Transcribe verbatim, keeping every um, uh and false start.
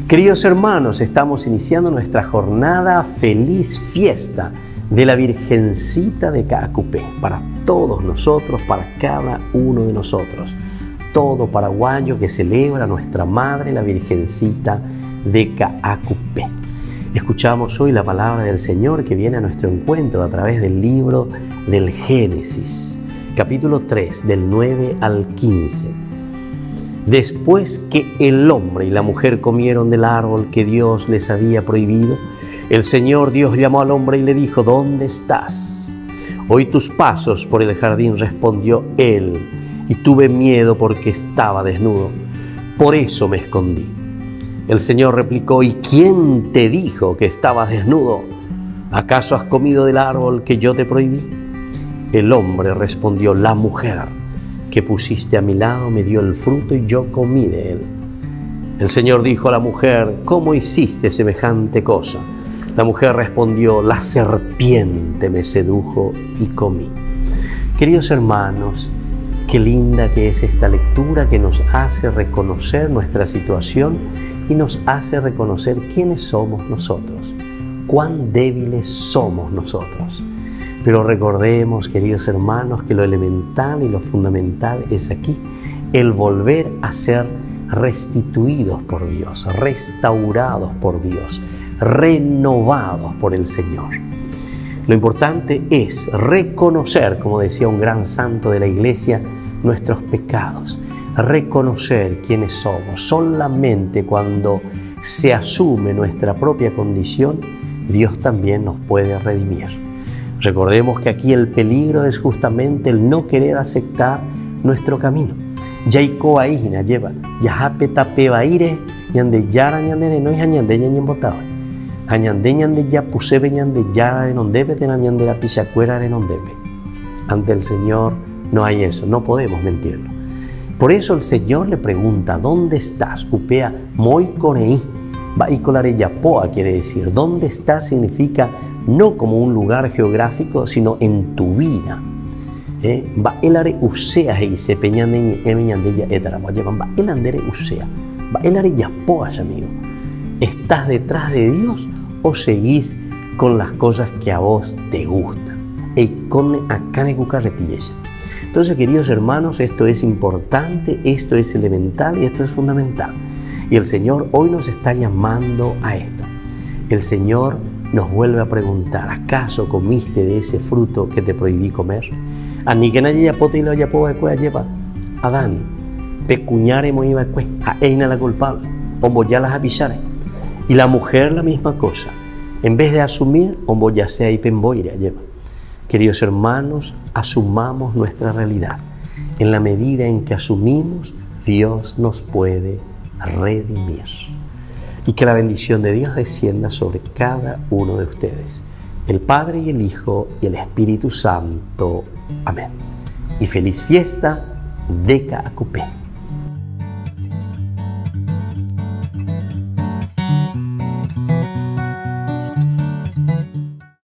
Queridos hermanos, estamos iniciando nuestra jornada Feliz Fiesta de la Virgencita de Caacupé, para todos nosotros, para cada uno de nosotros, todo paraguayo que celebra a nuestra Madre, la Virgencita de Caacupé. Escuchamos hoy la palabra del Señor que viene a nuestro encuentro a través del libro del Génesis, capítulo tres, del nueve al quince. Después que el hombre y la mujer comieron del árbol que Dios les había prohibido, el Señor Dios llamó al hombre y le dijo: ¿dónde estás? Oí tus pasos por el jardín, respondió él, y tuve miedo porque estaba desnudo. Por eso me escondí. El Señor replicó: ¿y quién te dijo que estabas desnudo? ¿Acaso has comido del árbol que yo te prohibí? El hombre respondió: la mujer que pusiste a mi lado me dio el fruto y yo comí de él. El Señor dijo a la mujer: ¿cómo hiciste semejante cosa? La mujer respondió: la serpiente me sedujo y comí. Queridos hermanos, qué linda que es esta lectura que nos hace reconocer nuestra situación y nos hace reconocer quiénes somos nosotros, cuán débiles somos nosotros. Pero recordemos, queridos hermanos, que lo elemental y lo fundamental es aquí el volver a ser restituidos por Dios, restaurados por Dios, renovados por el Señor. Lo importante es reconocer, como decía un gran santo de la Iglesia, nuestros pecados, reconocer quiénes somos. Solamente cuando se asume nuestra propia condición, Dios también nos puede redimir. Recordemos que aquí el peligro es justamente el no querer aceptar nuestro camino. Yaiko ahina lleva, yahape tape baire, ñande yara ñandere no es ñande ñande botaba. Añande ñande ya pusebe ñande yara en ondebe tena ñande la pichacuera en ondebe. Ante el Señor no hay eso, no podemos mentirlo. Por eso el Señor le pregunta: ¿dónde estás? Upea moi coneí. Baicolare yapoa quiere decir, ¿dónde estás? Significa no como un lugar geográfico, sino en tu vida. Va elare usea y se peñan en emiñandella etarama llevan va el andere usea va elare yapoas, amigo. ¿Estás detrás de Dios o seguís con las cosas que a vos te gustan? Entonces, queridos hermanos, esto es importante, esto es elemental y esto es fundamental. Y el Señor hoy nos está llamando a esto. El Señor nos vuelve a preguntar: ¿acaso comiste de ese fruto que te prohibí comer? Adán, pecuñare moibacue, a eina la culpable, omboyalas avisare. Y la mujer la misma cosa. En vez de asumir, omboyasea y pemboire lleva. Queridos hermanos, asumamos nuestra realidad. En la medida en que asumimos, Dios nos puede redimir. Y que la bendición de Dios descienda sobre cada uno de ustedes, el Padre y el Hijo y el Espíritu Santo. Amén. Y feliz fiesta de Caacupé.